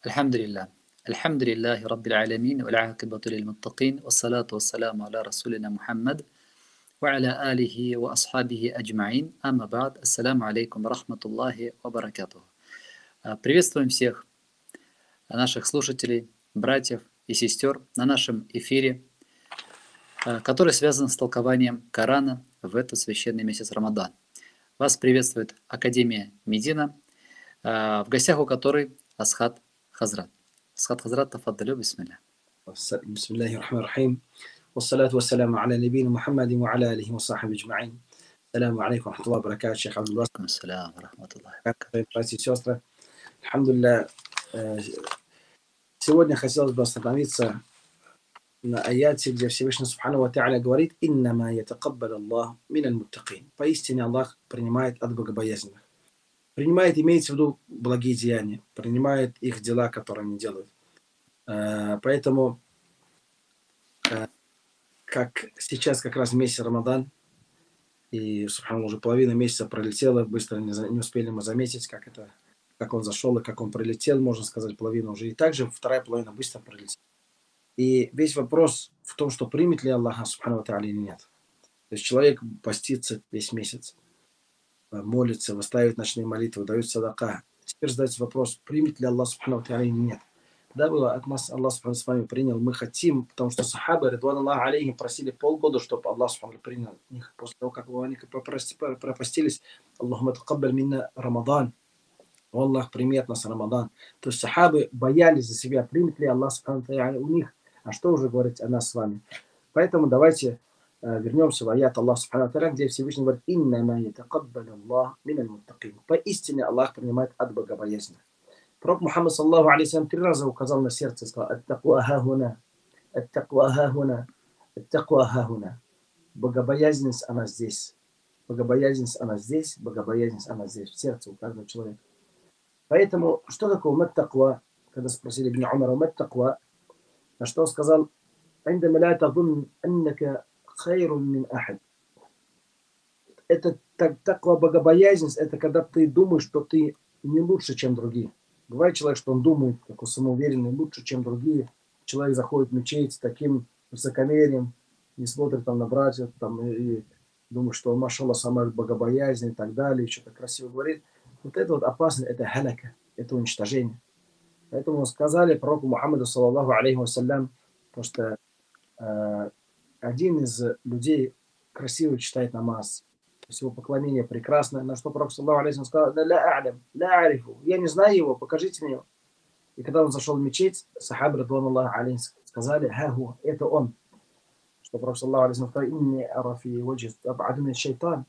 الحمد لله. الحمد لله رب العالمين والعاقبة للمتقين والصلاة والسلام على رسولنا محمد وعلى آله وأصحابه أجمعين. Амма бад. Ассаламу алейкум рахматуллахи ва баракатуху. Приветствуем всех наших слушателей, братьев и сестер на нашем эфире, который связан с толкованием Корана в этот священный месяц Рамадан. Вас приветствует Академия Медина, в гостях у которой Асхат Хазрат. Асхат Хазрат, тафаддалю, бисмилля. Бисмиллахи рахмани рахим. Вассалату вассаляму аля набийна Мухаммадин ва аля алихи ва сахбихи аджмаин. Ассаламу алейкум ва рахматуллахи ва баракатуху. Шейх Абдул-Басит. Ассаляму рахматуллахи. Братья и сестры, альхамдулилля, сегодня хотелось бы остановиться на аяте, где Всевышний Субхану ва Тааля говорит: «Иннама ятакаббалю Аллаху миналь муттакин». Поистине Аллах принимает от богобоязненных. Принимает, имеется в виду благие деяния, принимает их дела, которые они делают. Поэтому, как сейчас как раз месяц Рамадан, и, субханаллах, уже половина месяца пролетела, быстро не успели мы заметить, как он зашел и как он пролетел, можно сказать, половина уже. И также вторая половина быстро пролетела. И весь вопрос в том, что примет ли Аллах Субхану ва Тааля или нет. То есть человек постится весь месяц, молится, выставит ночные молитвы, дает садака. Теперь задается вопрос, примет ли Аллах Субхану ва Тааля или нет. Да, было от нас Аллах Субхану с вами принял, мы хотим, потому что сахабы, ридван Аллаху алейхим, просили полгода, чтобы Аллах Субхану принял их. После того, как они пропастились, Аллахума такаббаль минна Рамадан. Аллах, прими от нас Рамадан. То есть сахабы боялись за себя, примет ли Аллах Субхану ва Тааля у них. А что уже говорить о нас с вами? Поэтому давайте вернемся в аят Аллаха Субхану ва Тааля, где Всевышний говорит: «Иннама ятакаббалю Аллаху миналь муттакин». Поистине Аллах принимает от богобоязненных. Пророк Мухаммад саллаллаху алейхи ва саллям 3 раза указал на сердце и сказал: «Ат-таква ха-хуна, ат-таква ха-хуна, ат-таква ха-хуна». Богобоязненность, она здесь. Богобоязненность, она здесь. Богобоязненность, она здесь, в сердце у каждого человека. Поэтому, что такое мат-таква? Когда спросили ибн Умара мат-таква, на что он сказал: «Индама ла тазунн аннака хайрун мин ахад». Это таква, богобоязненность, это когда ты думаешь, что ты не лучше, чем другие. Бывает человек, что он думает, такой самоуверенный, лучше, чем другие. Человек заходит в мечеть с таким высокомерием, не смотрит там на братьев, там, и думает, что он, машаллах, самый богобоязненный и так далее, что-то красиво говорит. Вот это вот опасно, это халяка, это уничтожение. Поэтому сказали пророку Мухаммаду, саллаллаху алейхи вассалям, потому что один из людей красиво читает намаз, то есть его поклонение прекрасное, на что пророк саллаллаху алейхи вассалям сказал: «Ля а'лям, ля арифу», я не знаю его, покажите мне его. И когда он зашел в мечеть, сахабы ридван Аллаху алейхим сказали: «Хаху, это он». Что пророк саллаллаху алейхи вассалям сказал: «Инни арафи ваджи аб'аду мин шайтан».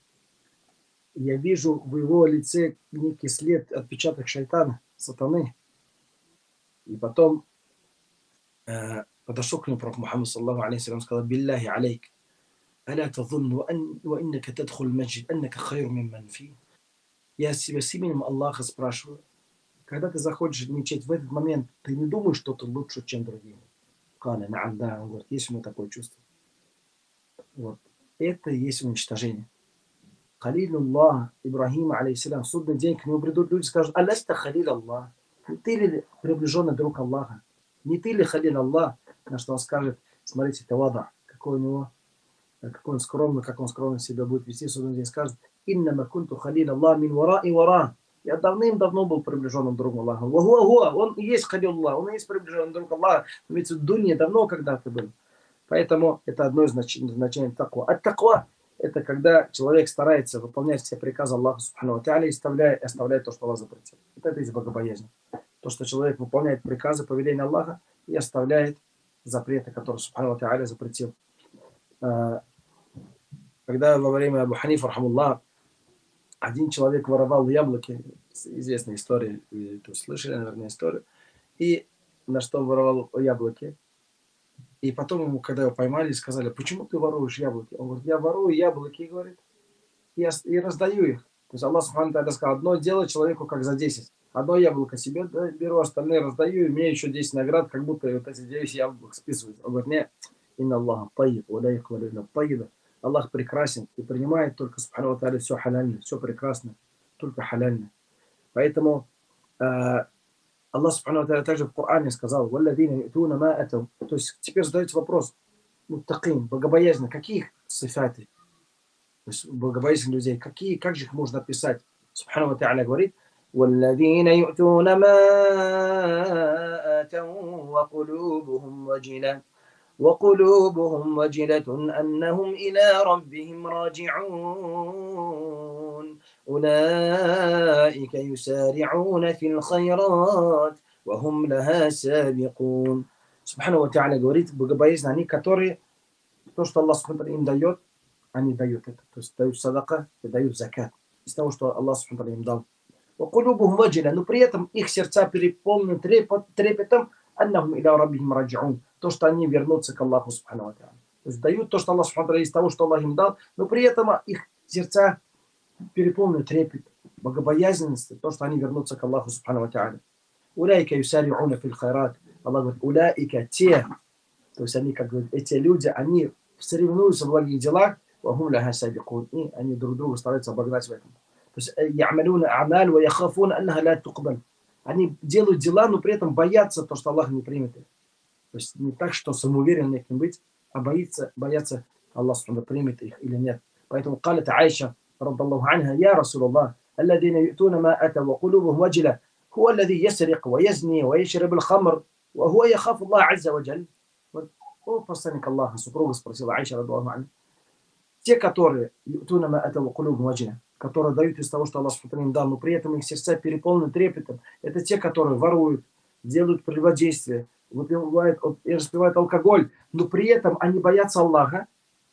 Я вижу в его лице некий след, отпечаток шайтана, сатаны. И потом подошел к нему пророк Мухаммад саллаллаху алейхи вассалям, сказал: «Билляхи алейк, аля тазунн ва иннака тадхул маджид аннака хайру мимман фи». Я себя с именем Аллаха спрашиваю, когда ты заходишь в мечеть, в этот момент ты не думаешь, что ты лучше, чем другие? Каля, наам, да, он говорит, есть у меня такое чувство. Вот. Это и есть уничтожение. Халилуллах Ибрахима, алейхиссалям, в судный день к нему придут люди и скажут: «Аляста халил Аллах». Не ты ли приближенный друг Аллаха? Не ты ли халил Аллах? На что он скажет: смотрите, тавада, какой у него, какой он скромный, как он скромно себя будет вести в судный день. Скажет: «Иннама кунту халил Аллах мин вара и вара». Я давным-давно был приближенным другом Аллаха. Он и есть халил Аллах, он и есть приближенный друг Аллаха. Ведь в дуне давно когда-то был. Поэтому это одно из значений таква. От таква — это когда человек старается выполнять все приказы Аллаха Субхану ва Тааля и оставляет то, что Аллах запретил. Вот это из богобоязни. То, что человек выполняет приказы, повеления Аллаха и оставляет запреты, которые Субхану ва Тааля запретил. Когда во время Абу Ханифа, рахмуллах, один человек воровал яблоки, известная история, вы слышали, наверное, историю, и на что он воровал яблоки. И потом ему, когда его поймали, сказали: «Почему ты воруешь яблоки?» Он говорит: «Я ворую яблоки», говорит, и раздаю их. То есть Аллах Субхану ва Тааля сказал: одно дело человеку как за 10. Одно яблоко себе беру, остальные раздаю, и мне еще 10 наград, как будто вот эти 9 яблок списывают. Он говорит: «Нет, инна Аллаха таyyиб, ва ла якбалу илля таййиба». Аллах прекрасен и принимает только, Субхану ва Тааля, все халяльно, все прекрасно, только халяльно. Поэтому Аллах Субхану ва Тааля также в Коране сказал: «Валладина ю'туна ма атау». То есть теперь задается вопрос: муттакин, богобоязненные, какие их сифаты? То есть богобоязненных людей, какие, как же их можно описать? Субхану ва Тааля говорит: «Валладина ю'туна ма атау ва кулубухум ваджила». وقلوبهم وجلة أنهم إلى ربهم راجعون أولئك يسارعون في الخيرات وهم لها سابقون. Субхану ва Тааля говорит: богобоязненные они, которые то, что Аллах Субхану им дает, они дают это. То есть дают садака и дают закат из того, что Аллах Субхану им дал. وقلوبهم وجلة, но при этом их сердца переполнены трепетом, أنهم إلى ربهم راجعون, то, что они вернутся к Аллаху Субхану ва Тааля. То есть дают то, что Аллах Субхану ва Тааля из того, что Аллах им дал, но при этом их сердца переполнены трепет, богобоязненность, то, что они вернутся к Аллаху Субхану ва Тааля. Улайка юсари'уна фил хайрат. Аллах говорит: улайка, те, то есть они, как говорят, эти люди, они соревнуются в благих делах, вахум лаха сабикун, и они друг друга стараются обогнать в этом. То есть я'малуна а'маль ва яхафуна аннаха ла туқбаль. Они делают дела, но при этом боятся то, что Аллах не примет их. То есть не так, что самоуверенным их быть, а боятся Аллах примет их или нет. Поэтому قالت عائشة رضي الله عنها: يا رسول الله الذين يؤتون ما أتوا وقلوبهم وجلة هو الذي يسرق ويزني ويشرب الخمر وهو يخاف الله عز وجل. О, посланник Аллаха, супруга спросила Айша радхиаллаху анха: те, которые يؤتون ما أتوا وقلوبهم وجلة, которые дают из того, что Аллах им дал, но при этом их сердца переполнены трепетом, это те, которые воруют, делают прелюбодействие, выпивают и распивают алкоголь, но при этом они боятся Аллаха.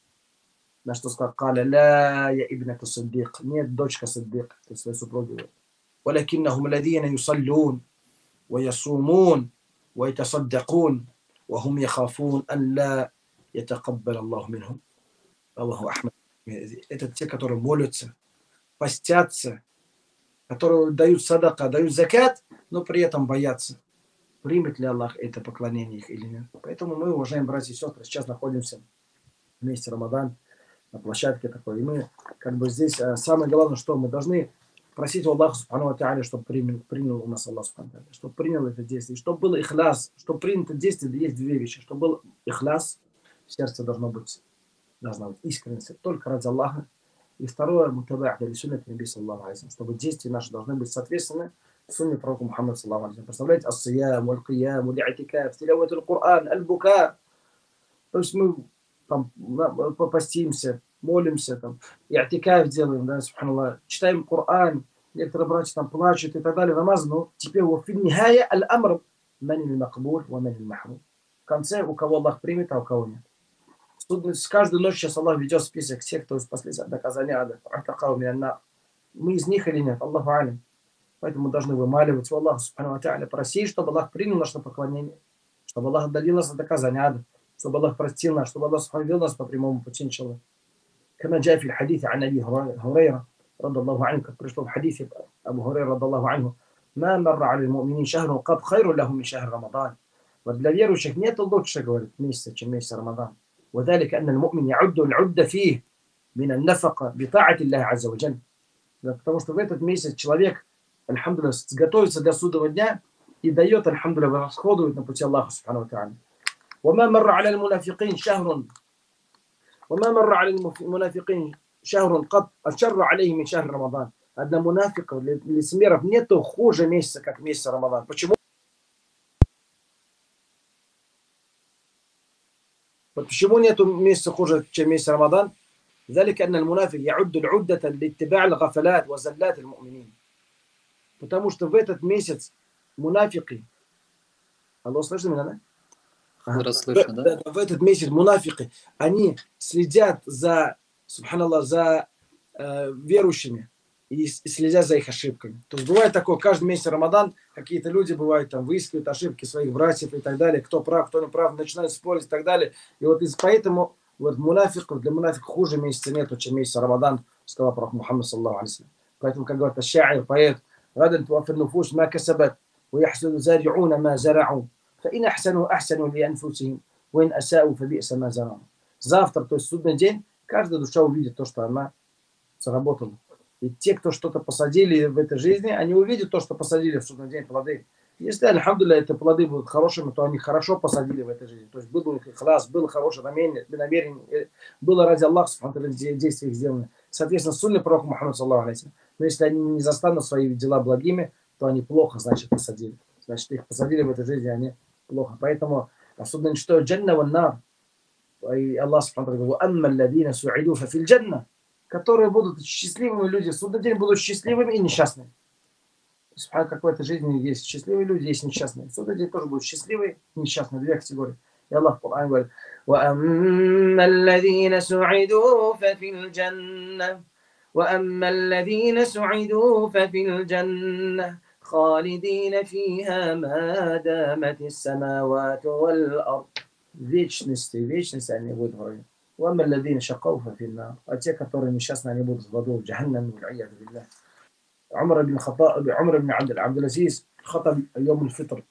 На что сказал: «Каля ла я ибната Саддик». Нет, дочка Саддик, то есть своей супруги. «Валякиннахум ладина юсаллун, ва ясумун, ва ятасаддакун, ва хум яхафун ан ла ятакаббал Аллаху минхум». Аллаху Ахмад. Это те, которые молятся, постятся, которые дают садака, дают закат, но при этом боятся, примет ли Аллах это поклонение их или нет. Поэтому мы, уважаемые братья и сестры, сейчас находимся в месяце Рамадан, на площадке такой. И мы как бы здесь самое главное, что мы должны просить у Аллаха Субхану ва Тааля, чтобы принял у нас Аллах Субхану ва Тааля, чтобы принял это действие, чтобы был ихляс, чтобы принято действие. Есть две вещи: чтобы был ихляс, в сердце должна быть искренность только ради Аллаха, и второе, мутаба'ат ли суннати наби саллаллаху алейхи, чтобы действия наши должны быть соответственно сунне пророка Мухаммада саллаллаху алейхи. Представляете, ас-сиям, валь-киям, валь-и'тикаф, тилават аль-Кур'ан, аль-бука. То есть мы там попастимся, молимся, там, и'тикаф делаем, да, субханаллах, читаем Коран, некоторые братья там плачут и так далее, намаз, но теперь в нихая аль-амр ман аль-макбуль ва ман аль-махрум. В конце, у кого Аллах примет, а у кого нет. С каждой ночью сейчас Аллах ведет список тех, кто спаслись от наказания ада. Мы из них или нет? Аллаху алим. Поэтому мы должны вымаливать у Аллаха Субхану ва Тааля, просить, чтобы Аллах принял наше поклонение, чтобы Аллах отдалил нас от наказания ада, чтобы Аллах простил нас, чтобы Аллах вел нас по прямому пути, иншаллах. كما جاء في الحديث عن أبي هريرة رضي الله عنه, как пришло в хадисе Абу Хурайра رضي الله عنه: ما مر على المؤمنين شهر قط خير لهم من شهر رمضان. Вот для верующих нет лучше, говорит, месяца, чем месяц Рамадан. وذلك أن المؤمن يعد العدة فيه من النفقة بطاعة الله عز وجل. Потому что в этот месяц человек, альхамдулилlah, готовится для судного дня и дает, альхамдулилlah, расходует на пути Аллаха Субхану ва Тааля. وما مر على المنافقين شهر قط أشر عليه من شهر رمضان. Для мунафиков, лицемеров нету хуже месяца, как месяц Рамадан. Почему? Почему нету месяца хуже, чем месяц Рамадан? ذلك أن المنافق يعد العدة لاتباع الغفلات وزلات المؤمنين. Потому что в этот месяц мунафики, Аллах слышит меня, да? Расслышно, да? В этот месяц мунафики, они следят за, субханаллах, за верующими и следят за их ошибками. То есть бывает такое, каждый месяц Рамадан какие-то люди бывают там выискивают ошибки своих братьев и так далее, кто прав, кто не прав, начинают спорить и так далее. И вот поэтому вот для мунафиков хуже месяца нету, чем месяц Рамадан, сказал пророк Мухаммад саллаллаху алейхи. Поэтому, как говорит аш-ша'ир, поэт: «Гадан туаффи нуфус ма касабат, ва яхсуду зари'уна ма зарa'у, фа ин ахсану ахсану ли анфусихим, ва ин аса'у фа би'са ма зарa'у». Завтра, то есть судный день, каждая душа увидит то, что она заработала. И те, кто что-то посадили в этой жизни, они увидят то, что посадили в судный день, плоды. Если, альхамдулилля, эти плоды будут хорошими, то они хорошо посадили в этой жизни. То есть был у них ихляс, было хорошее намерение, было ради Аллаха, действия их сделаны. Соответственно, сунны пророка Мухаммада, саллаху алейхи. Но если они не застанут свои дела благими, то они плохо, значит, посадили. Значит, их посадили в этой жизни, они плохо. Поэтому, особенно что джанна ван нар, и Аллах Субхану говорит: «Амма алладина суиду фа фил джанна», которые будут счастливыми люди, в судный день будут счастливыми и несчастными. В какой-то жизни есть счастливые люди, есть несчастные. В судный день тоже будут счастливые и несчастные. Две категории. И Аллах в Коране говорит: وَأَمَّا الَّذِينَ سُعِدُوا فَفِي الْجَنَّةِ وَأَمَّا الَّذِينَ سُعِدُوا فَفِي الْجَنَّةِ خَالِدِينَ فِيهَا مَا دَامَتِ السَّمَاوَاتُ وَالْأَرْضُ. Вечность они будут в раю. وَأَمَّا الَّذِينَ شَقَوْا فَفِي النَّارِ. А те, которые несчастные, они будут в аду, в джаханнам, вал'ияду билlah. عمر بن عبد العزيز خطب يوم الفطر.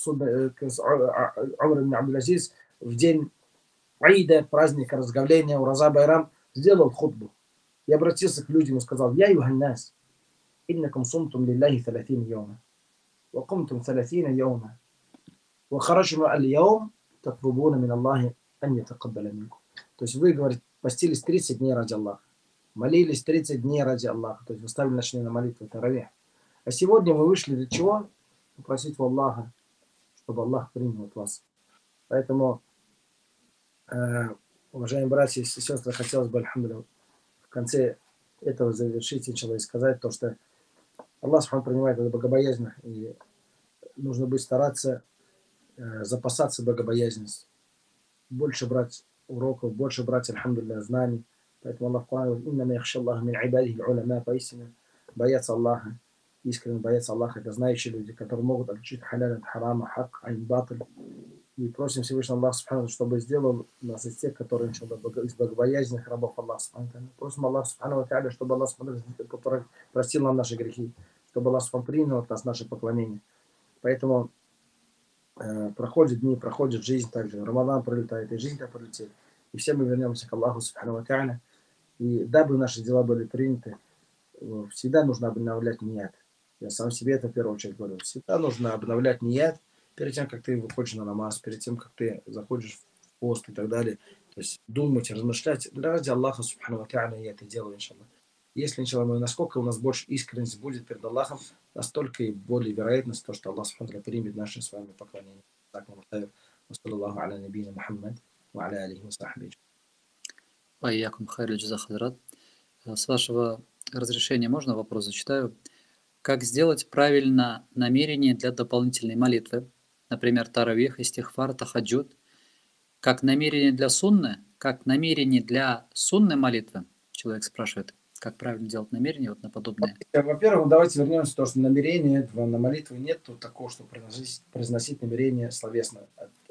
عمر بن عبد العزيز в день Аида, праздника разговления, Ураза Байрам, сделал хутбу и обратился к людям и сказал: «Я юханнас, иннакум сумтум лилляхи 30 йома, ва кумтум 30 йома, ва харачум аль-йом татлубуна мин Аллахи ан ятакаббаля минкум». То есть вы, говорит, постились 30 дней ради Аллаха, молились 30 дней ради Аллаха, то есть вы ставили ночные на молитву таравих. А сегодня вы вышли для чего? Попросить у Аллаха, чтобы Аллах принял от вас. Поэтому, уважаемые братья и сестры, хотелось бы, альхамдулилля, в конце этого завершить, иншаллах, и сказать то, что Аллах Субхану принимает это богобоязненно, и нужно быть стараться запасаться богобоязненностью, больше брать уроков, больше брать, альхамдулилля, знаний. Поэтому Аллах в Коране говорит: «Иннама яхша Аллаха мин ибадихи уляма», поистине боятся Аллаха, искренне боятся Аллаха, это знающие люди, которые могут отличить халял от харама, хак ан батль. И просим Всевышнего Аллаха Субхану, чтобы сделал нас из тех, которые, иншаллах, из богобоязненных рабов Аллаха Субхану. Просим Аллаха Субхану, чтобы Аллах Субхану простил нам наши грехи, чтобы Аллах Субхану принял от нас наше поклонение. Поэтому проходят дни, проходит жизнь также. Рамадан пролетает, и жизнь так пролетит. И все мы вернемся к Аллаху Субхану ва Тааля. И дабы наши дела были приняты, всегда нужно обновлять ният. Я сам себе это в первую очередь говорю. Всегда нужно обновлять ният перед тем, как ты выходишь на намаз, перед тем, как ты заходишь в пост и так далее. То есть думать, размышлять. Ради Аллаха Субхану ва Тааля я это делаю, иншаллах. Если, иншаллах, насколько у нас больше искренность будет перед Аллахом, настолько и более вероятность то, что Аллах Субхану ва Тааля примет наши с вами поклонения. Саллаллаху аля набийна Мухаммад ва аля алихи ва сахбихи. Вайякум хайру джаза хазрат. С вашего разрешения можно вопрос зачитаю? Как сделать правильно намерение для дополнительной молитвы? Например, таравих, истихфар, тахаджуд. Как намерение для сунны? Как намерение для сунны молитвы? Человек спрашивает, как правильно делать намерение вот на подобное. Во-первых, давайте вернемся к тому, что намерение на молитву нет такого, что произносить намерение словесно.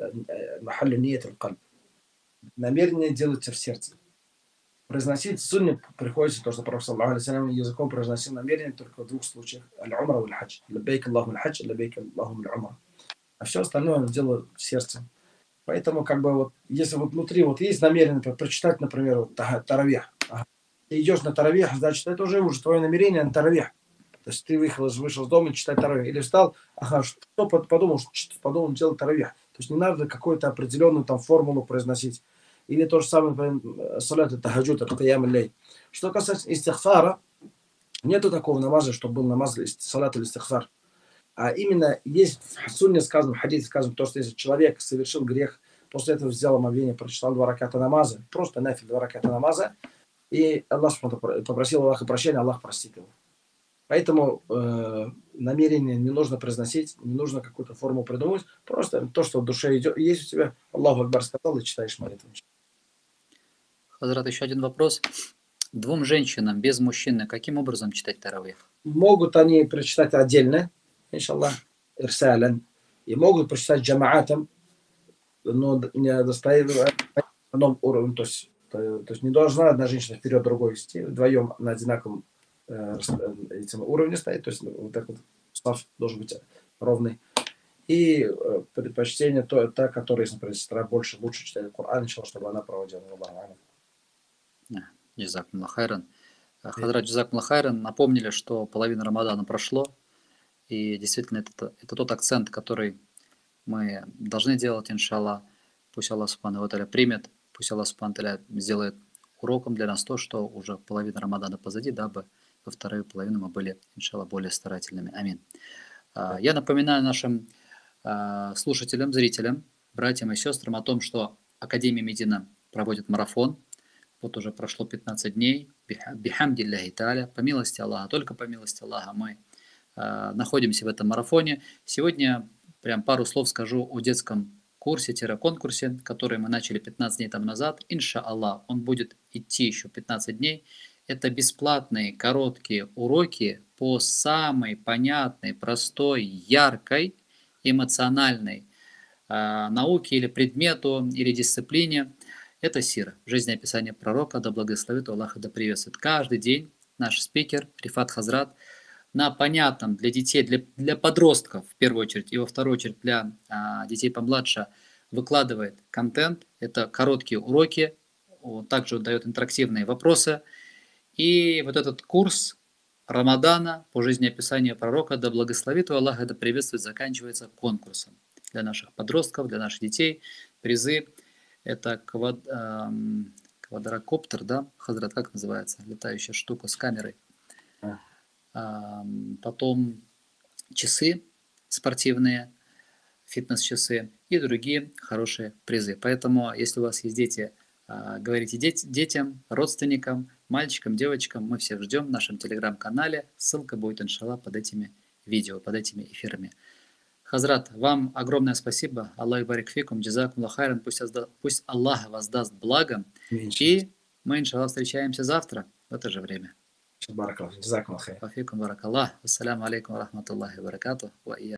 Намерение делается в сердце. Произносить сунне приходится то, что Пророк саллаллаху алейхи ва саллям языком произносил намерение только в двух случаях: аль-умра валь хадж. Лаббейк Аллаху аль-хадж, лаббейк Аллаху аль-умра. А все остальное он делает в сердце. Поэтому, как бы, вот, если вот внутри вот есть намерение, например, прочитать, например, вот, таравих. Ты идешь на таравих, значит, это уже твое намерение на таравих. То есть ты вышел из дома читать таравих. Или встал, что подумал делать таравих. То есть не надо какую-то определенную там формулу произносить. Или то же самое, салат тахаджуд, киям аль-лейл. Что касается истихфара, нету такого намаза, чтобы был намаз салат или истихфар. А именно есть в сунне сказано, в хадисе сказано, то, что если человек совершил грех, после этого взял омовение, прочитал 2 раката намаза, просто нафиль 2 раката намаза, и Аллах попросил Аллаха прощения, Аллах простит его. Поэтому намерение не нужно произносить, не нужно какую-то форму придумать, просто то, что в душе идет, есть у тебя, Аллаху Акбар сказал, и читаешь молитву. Хазрат, еще один вопрос. 2 женщинам без мужчины каким образом читать таравих? Могут они прочитать отдельно, иншаллах, ирсалян, и могут прочитать джамаатам, но не достает на одном уровне, то есть не должна одна женщина вперед другой вести, вдвоем на одинаковом этим уровне стоит, то есть вот так вот став должен быть ровный. И предпочтение та, которая, если, например, сестра лучше читает Коран, чтобы она проводила. Джазакумуллах хайран. Хазрат, джазакумуллах хайран. Напомнили, что половина Рамадана прошло. И действительно, это тот акцент, который мы должны делать, иншаллах. Пусть Аллах Субхану ва Тааля примет, пусть Аллах Субхану ва Тааля сделает уроком для нас то, что уже половина Рамадана позади, дабы во вторую половину мы были, иншаллах, более старательными. Амин. Я напоминаю нашим слушателям, зрителям, братьям и сестрам о том, что Академия Медина проводит марафон. Вот уже прошло 15 дней. Бихамдилляхи тааля. По милости Аллаха, только по милости Аллаха мы находимся в этом марафоне. Сегодня прям пару слов скажу о детском курсе-конкурсе, который мы начали 15 дней тому назад. Иншаллах, он будет идти еще 15 дней. Это бесплатные короткие уроки по самой понятной, простой, яркой, эмоциональной науке или предмету, или дисциплине. Это сира, жизнеописание пророка, да благословит Аллах и да приветствует. Каждый день наш спикер Рифат Хазрат на понятном для детей, для подростков в первую очередь, и во вторую очередь для детей помладше выкладывает контент. Это короткие уроки, он также дает интерактивные вопросы. И вот этот курс Рамадана по жизнеописанию пророка, да благословит Аллах и да приветствует, заканчивается конкурсом для наших подростков, для наших детей. Призы — это квадрокоптер, да, Хазрат, как называется, летающая штука с камерой. Потом часы спортивные, фитнес-часы и другие хорошие призы. Поэтому, если у вас есть дети, говорите детям, родственникам, мальчикам, девочкам, мы всех ждем в нашем телеграм-канале. Ссылка будет, иншаллах, под этими видео, под этими эфирами. Хазрат, вам огромное спасибо. Аллах барик фикум, джазакум хайран. Пусть Аллах вас даст благом. И мы, иншаллах, встречаемся завтра в это же время. Баракаллах. Джазакум хайран. Вафикум баракаллах. Ассаляму алейкум ва рахматуллахи ва баракатух.